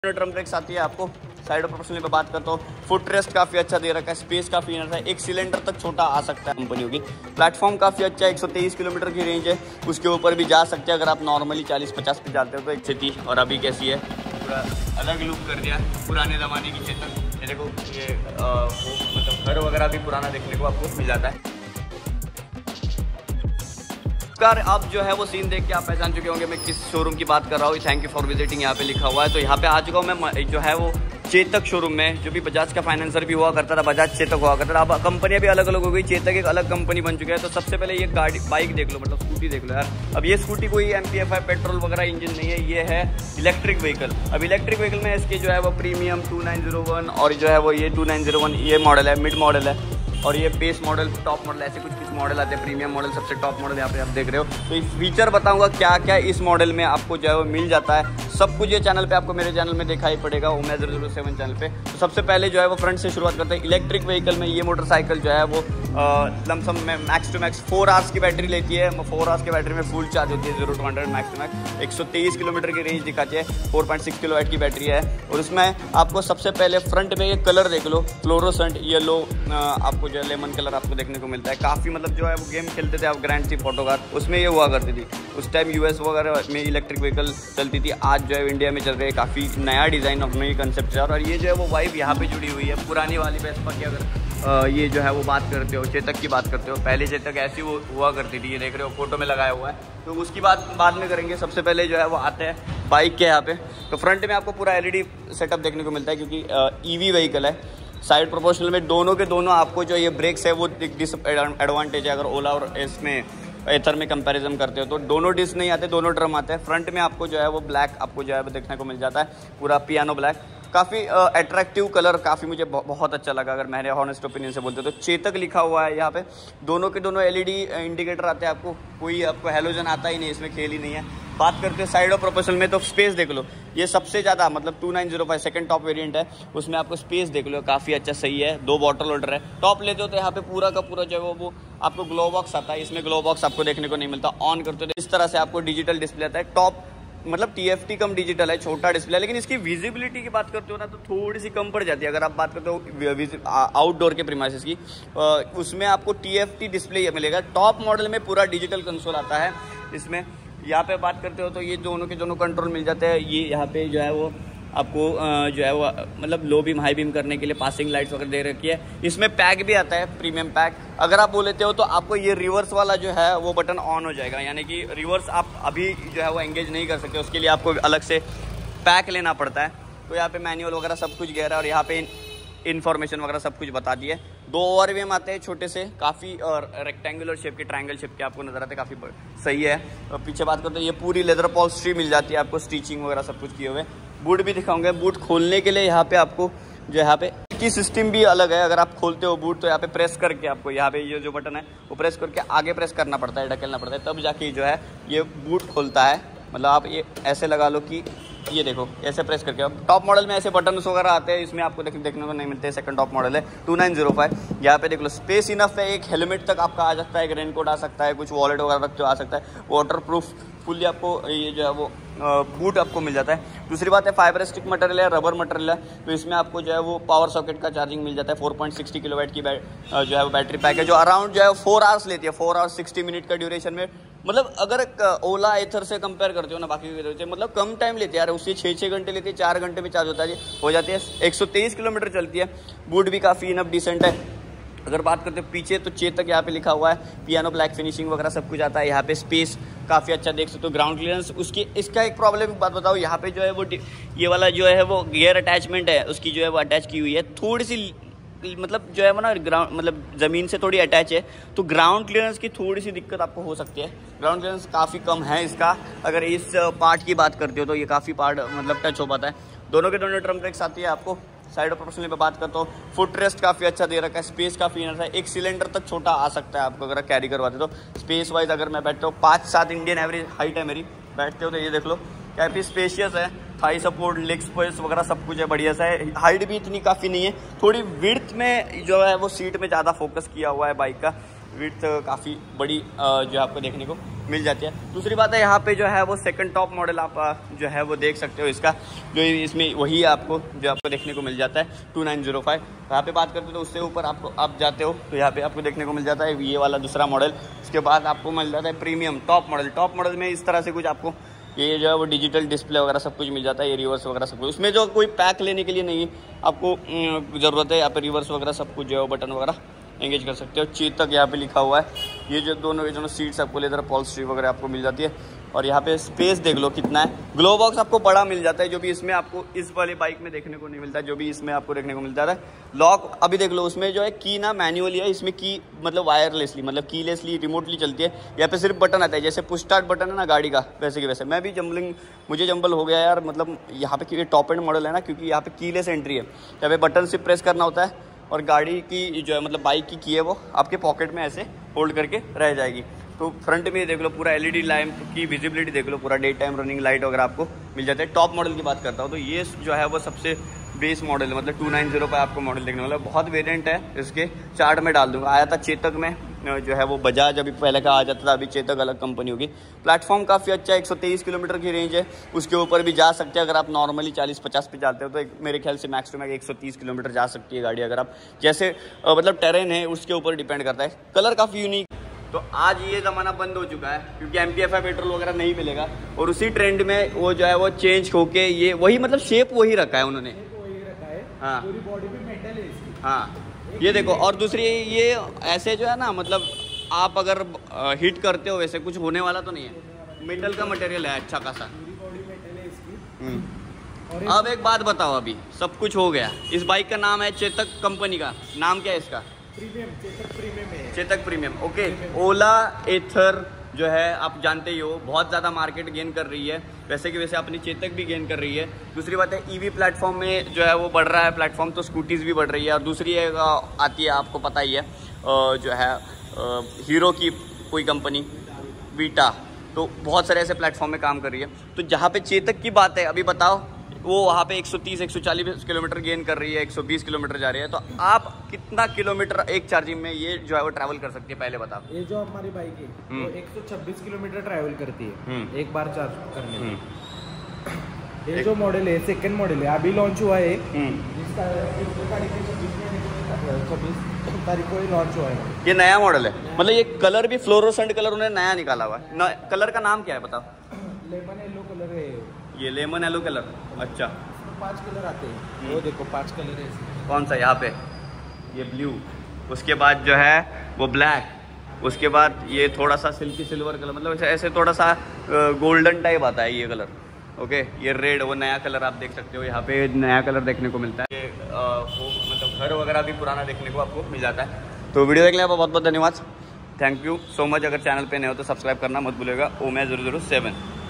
Drum brakes आती है आपको। साइड प्रोपोर्शनल पे बात करता हूँ, फुट रेस्ट काफ़ी अच्छा दे रखा है, स्पेस काफ़ी इनफ है, एक सिलेंडर तक छोटा आ सकता है कंपनी होगी। प्लेटफॉर्म काफ़ी अच्छा है, 123 किलोमीटर की रेंज है, उसके ऊपर भी जा सकते हैं अगर आप नॉर्मली 40-50 पे जाते हो तो 130। और अभी कैसी है, पूरा अलग लुक कर दिया पुराने ज़माने की चेतक। ये देखो ये मतलब घर वगैरह भी पुराना देखने को आपको मिल जाता है। आप जो है वो सीन देख के आप पहचान चुके होंगे मैं किस शोरूम की बात कर रहा हूँ। थैंक यू फॉर विजिटिंग यहाँ पे लिखा हुआ है। तो यहाँ पे आ चुका हूँ मैं जो है वो चेतक शोरूम में, जो भी बजाज का फाइनेंसर भी हुआ करता था, बजाज चेतक हुआ करता था। अब कंपनियां भी अलग अलग हो गई, चेतक एक अलग कंपनी बन चुकी है। तो सबसे पहले ये गाड़ी बाइक देख लो, मतलब स्कूटी देख लो यार। अब ये स्कूटी कोई MPF पेट्रोल वगैरह इंजन नहीं है, ये है इलेक्ट्रिक व्हीकल। अब इलेक्ट्रिक व्हीकल में इसके जो है वो प्रीमियम 2901 और जो है वो ये 2901 ये मॉडल है, मिड मॉडल है। और ये बेस मॉडल, टॉप मॉडल, ऐसे कुछ मॉडल आते हैं। प्रीमियम मॉडल सबसे टॉप मॉडल यहाँ पे आप देख रहे हो। तो इस फीचर बताऊंगा क्या क्या इस मॉडल में आपको जो है वो मिल जाता है। सब कुछ ये चैनल पे आपको मेरे चैनल में दिखाई पड़ेगा, ओमिया 007 चैनल पे। तो सबसे पहले जो है वो फ्रंट से शुरुआत करते हैं। इलेक्ट्रिक व्हीकल में ये मोटरसाइकिल जो है वो लमसम में मैक्स टू मैक्स 4 आवर्स की बैटरी लेती है। 4 आवर्स की बैटरी में फुल चार्ज होती है 0 to 100 max to max. 123 kilometre की रेंज दिखाती है, 4.6 किलोवाट की बैटरी है। और उसमें आपको सबसे पहले फ्रंट में ये कलर देख लो, फ्लोरोसेंट येलो, आपको जो है लेमन कलर आपको देखने को मिलता है। काफ़ी मतलब जो है वो गेम खेलते थे आप ग्रैंड थीफ ऑटो कार, उसमें ये हुआ करती थी। उस टाइम US वगैरह में इलेक्ट्रिक व्हीकल चलती थी। आज जो है इंडिया में चल रही है, काफ़ी नया डिज़ाइन और नई कंसेप्ट है। और ये जो है वो वाइब यहाँ पे जुड़ी हुई है पुरानी वाली वेस्पा की। अगर ये जो है वो बात करते हो, चेतक की बात करते हो, पहले चेतक ऐसी वो हुआ करती थी, ये देख रहे हो फोटो में लगाया हुआ है। तो उसकी बात बाद में करेंगे। सबसे पहले जो है वो आते हैं बाइक के यहाँ पे। तो फ्रंट में आपको पूरा LED सेटअप देखने को मिलता है, क्योंकि EV व्हीकल है। साइड प्रोपोर्शनल में दोनों के दोनों आपको जो ये ब्रेक्स है वो डिसएडवांटेज है। अगर ओला और इसमें एथर में कंपैरिजन करते हो तो दोनों डिस्क नहीं आते, दोनों ड्रम आते हैं। फ्रंट में आपको जो है वो ब्लैक आपको जो है वो देखने को मिल जाता है, पूरा पियानो ब्लैक। काफ़ी अट्रैक्टिव कलर, काफ़ी मुझे बहुत अच्छा लगा। अगर मेरे हॉनेस्ट ओपिनियन से बोलते तो चेतक लिखा हुआ है यहाँ पे। दोनों के दोनों LED इंडिकेटर आते हैं आपको, कोई आपको हेलोजन आता ही नहीं, इसमें खेल ही नहीं है। बात करते हैं साइड ऑफ प्रोपोर्शनल में, तो स्पेस देख लो, ये सबसे ज़्यादा मतलब 2905 सेकंड टॉप वेरिएंट है, उसमें आपको स्पेस देख लो काफ़ी अच्छा सही है। 2 बॉटल होल्डर है। टॉप लेते हो तो यहाँ पे पूरा का पूरा जो है वो आपको ग्लो बॉक्स आता है। इसमें ग्लो बॉक्स आपको देखने को नहीं मिलता। ऑन करते हो तो इस तरह से आपको डिजिटल डिस्प्ले आता है। टॉप मतलब TFT कम डिजिटल है, छोटा डिस्प्ले है। लेकिन इसकी विजिबिलिटी की बात करते हो ना तो थोड़ी सी कम पड़ जाती है। अगर आप बात करते हो आउटडोर के प्रीमाइसेस की, उसमें आपको TFT डिस्प्ले मिलेगा। टॉप मॉडल में पूरा डिजिटल कंसोल आता है इसमें। यहाँ पे बात करते हो तो ये दोनों के दोनों कंट्रोल मिल जाते हैं। ये यहाँ पे जो है वो आपको जो है वो मतलब लो बीम हाई बीम करने के लिए पासिंग लाइट्स वगैरह दे रखी है। इसमें पैक भी आता है, प्रीमियम पैक। अगर आप बोलते हो तो आपको ये रिवर्स वाला जो है वो बटन ऑन हो जाएगा, यानी कि रिवर्स आप अभी जो है वो एंगेज नहीं कर सकते, उसके लिए आपको अलग से पैक लेना पड़ता है। तो यहाँ पे मैनुअल वगैरह सब कुछ गया है और यहाँ पे इन्फॉर्मेशन वगैरह सब कुछ बता दी है। 2 ओवरवीएम आते हैं छोटे से, काफ़ी और रेक्टेंगुलर शेप के, ट्रायंगल शेप के आपको नजर आते हैं, काफ़ी सही है। और पीछे बात करते हैं, ये पूरी लेदर पॉलिस्ट्री मिल जाती है आपको, स्टिचिंग वगैरह सब कुछ किए हुए। बूट भी दिखाऊंगे। बूट खोलने के लिए यहाँ पे आपको जो यहाँ पे की सिस्टम भी अलग है। अगर आप खोलते हो बूट तो यहाँ पे प्रेस करके आपको यहाँ पे ये जो बटन है वो प्रेस करके आगे प्रेस करना पड़ता है, ढकेलना पड़ता है, तब जाके जो है ये बूट खोलता है। मतलब आप ये ऐसे लगा लो कि ये देखो ऐसे प्रेस करके। अब टॉप मॉडल में ऐसे बटन वगैरह आते हैं, इसमें आपको देखने को नहीं मिलते। सेकंड टॉप मॉडल है 2905। यहाँ पे देख लो स्पेस इनफ है, एक हेलमेट तक आपका आ सकता है, एक रेनकोट आ सकता है, कुछ वॉलेट वगैरह रखते हो आ सकता है। वाटर प्रूफ फुल्ली आपको ये जो है वो बूट आपको मिल जाता है। दूसरी बात है फाइबर स्टिक मटेरियल है, रबर मटेरियल है, तो इसमें आपको जो है वो पावर सॉकेट का चार्जिंग मिल जाता है। 4.60 किलोवाट की जो है वो बैटरी पैक है, जो अराउंड जो है 4 आवर्स लेती है, 4 आवर्स 60 मिनट का ड्यूरेशन में। मतलब अगर ओला एथर से कंपेयर करते हो ना बाकी से, मतलब कम टाइम लेती है यार, उससे 6 घंटे लेती है, 4 घंटे में चार्ज होता है, हो जाती है। 123 किलोमीटर चलती है। बूट भी काफ़ी इनफ डिसेंट है। अगर बात करते हैं पीछे तो चेतक यहाँ पे लिखा हुआ है, पियानो ब्लैक फिनिशिंग वगैरह सब कुछ आता है। यहाँ पे स्पेस काफ़ी अच्छा देख सकते हो। ग्राउंड क्लियरेंस उसकी, इसका एक प्रॉब्लम बात बताओ, यहाँ पे जो है वो ये वाला जो है वो गियर अटैचमेंट है उसकी जो है वो अटैच की हुई है, थोड़ी सी मतलब जो है वो ना ग्राउंड मतलब ज़मीन से थोड़ी अटैच है, तो ग्राउंड क्लियरेंस की थोड़ी सी दिक्कत आपको हो सकती है। ग्राउंड क्लियरेंस काफ़ी कम है इसका। अगर इस पार्ट की बात करते हो तो ये काफ़ी पार्ट मतलब टच हो पाता है। दोनों के दोनों ड्रम ब्रेक्स आती है आपको। साइड प्रोपोर्शनल पे बात करता हूँ, फुट रेस्ट काफ़ी अच्छा दे रखा है, स्पेस काफ़ी इनफ है, एक सिलेंडर तक छोटा आ सकता है आपको अगर कैरी करवाते तो। स्पेस वाइज अगर मैं बैठता हूँ 5'7" इंडियन एवरेज हाइट है मेरी, बैठते हो तो ये देख लो काफ़ी स्पेशियस है। थाई सपोर्ट, लेग स्पेस वगैरह सब कुछ है, बढ़िया सा है। हाइट भी इतनी काफ़ी नहीं है, थोड़ी विड्थ में जो है वो सीट में ज़्यादा फोकस किया हुआ है बाइक का। विड्थ काफ़ी बड़ी जो है आपको देखने को मिल जाती है। दूसरी बात है यहाँ पे जो है वो सेकंड टॉप मॉडल आप जो है वो देख सकते हो, इसका जो इसमें वही आपको जो आपको देखने को मिल जाता है 2905। यहाँ पे बात करते हो तो उससे ऊपर आपको आप जाते हो तो यहाँ पे आपको देखने को मिल जाता है ये वाला दूसरा मॉडल। इसके बाद आपको मिल जाता है premium top model. Top model में इस तरह से कुछ आपको ये जो है वो डिजिटल डिस्प्ले वगैरह सब कुछ मिल जाता है, ये रिवर्स वगैरह सब कुछ। उसमें जो कोई पैक लेने के लिए नहीं आपको ज़रूरत है, यहाँ पे रिवर्स वगैरह सब कुछ जो है बटन वगैरह एंगेज कर सकते हो। चेतक यहाँ पे लिखा हुआ है। ये जो दोनों सीट्स आपको लेदर अपॉल्स्ट्री वगैरह आपको मिल जाती है। और यहाँ पे स्पेस देख लो कितना है। ग्लो बॉक्स आपको बड़ा मिल जाता है, जो भी इसमें आपको इस वाले बाइक में देखने को नहीं मिलता है, जो भी इसमें आपको देखने को मिलता है। लॉक अभी देख लो, उसमें जो है की ना मैन्युअली है, इसमें की मतलब वायरलेसली मतलब कीलेसली रिमोटली चलती है। यहाँ पे सिर्फ बटन आता है, जैसे पुश स्टार्ट बटन है ना गाड़ी का, वैसे के वैसे। मैं भी मुझे जंबल हो गया यार, मतलब यहाँ पे टॉप एंड मॉडल है ना, क्योंकि यहाँ पे कीलेस एंट्री है। यहाँ पे बटन से प्रेस करना होता है और गाड़ी की जो है मतलब बाइक की है वो आपके पॉकेट में ऐसे होल्ड करके रह जाएगी। तो फ्रंट में देख लो पूरा एलईडी लैंप की विजिबिलिटी देख लो, पूरा डे टाइम रनिंग लाइट वगैरह आपको मिल जाता है। टॉप मॉडल की बात करता हूँ तो ये जो है वो सबसे बेस मॉडल है, मतलब 290 पे आपको मॉडल देखने वाला। बहुत वेरिएंट है, इसके चार्ट में डाल दूंगा। आया था चेतक में जो है वो बजाज अभी पहले का आ जाता था, अभी चेतक अलग कंपनी होगी। प्लेटफॉर्म काफ़ी अच्छा है, 123 किलोमीटर की रेंज है, उसके ऊपर भी जा सकते हैं। अगर आप नॉर्मली 40-50 पे जाते हो तो मेरे ख्याल से मैक्स टू मैक्स 130 किलोमीटर जा सकती है गाड़ी, अगर आप जैसे मतलब टेरेन है उसके ऊपर डिपेंड करता है। कलर काफ़ी यूनिक। तो आज ये ज़माना बंद हो चुका है क्योंकि MPFI पेट्रोल वगैरह नहीं मिलेगा, और उसी ट्रेंड में वो जो है वो चेंज होके ये वही मतलब शेप वही रखा है उन्होंने। हाँ पूरी बॉडी पे मेटल है इसकी। हाँ ये देखो, और दूसरी ये ऐसे जो है ना, मतलब आप अगर हिट करते हो वैसे कुछ होने वाला तो नहीं है। मेटल का मटेरियल है अच्छा खासा, पूरी बॉडी मेटल है इसकी। अब एक बात बताओ, अभी सब कुछ हो गया। इस बाइक का नाम है चेतक, कंपनी का नाम क्या है इसका? प्रीमियम, चेतक प्रीमियम है। Chetak premium, okay. ओला एथर जो है आप जानते ही हो बहुत ज़्यादा मार्केट गेन कर रही है, वैसे कि वैसे अपनी चेतक भी गेन कर रही है। दूसरी बात है ईवी प्लेटफॉर्म में जो है वो बढ़ रहा है प्लेटफॉर्म, तो स्कूटीज़ भी बढ़ रही है। और दूसरी आती है आपको पता ही है जो है हीरो की कोई कंपनी वीटा, तो बहुत सारे ऐसे प्लेटफॉर्म में काम कर रही है। तो जहाँ पे चेतक की बात है, अभी बताओ वो वहाँ पे 130-140 किलोमीटर गेन कर रही है, 120 किलोमीटर जा रही है। तो आप कितना किलोमीटर एक चार्जिंग में ये जो है वो ट्रैवल कर सकती है, पहले बताओ। ये जो हमारी बाइक है वो 126 किलोमीटर ट्रैवल करती है एक बार चार्ज करने में। ये जो मॉडल है सेकंड मॉडल है, अभी लॉन्च हुआ है, जिसका 26 तारीख को लॉन्च हुआ है। ये नया मॉडल है, मतलब ये कलर भी फ्लोरोसेंट कलर उन्होंने नया निकाला हुआ है। कलर का नाम क्या है बताओ? लेमन येलो कलर है ये, लेमन येलो कलर। अच्छा, 5 कलर आते हैं, वो देखो 5 कलर है इसमें। कौन सा? यहाँ पे ये ब्लू, उसके बाद जो है वो ब्लैक, उसके बाद ये थोड़ा सा सिल्की सिल्वर कलर, मतलब ऐसे थोड़ा सा गोल्डन टाइप आता है ये कलर। ओके, ये रेड, वो नया कलर आप देख सकते हो, यहाँ पे नया कलर देखने को मिलता है। ये वो मतलब घर वगैरह भी पुराना देखने को आपको मिल जाता है। तो वीडियो देखने का बहुत बहुत धन्यवाद, थैंक यू सो मच। अगर चैनल पे नए हो तो सब्सक्राइब करना मत भूलिएगा। ओमे 007।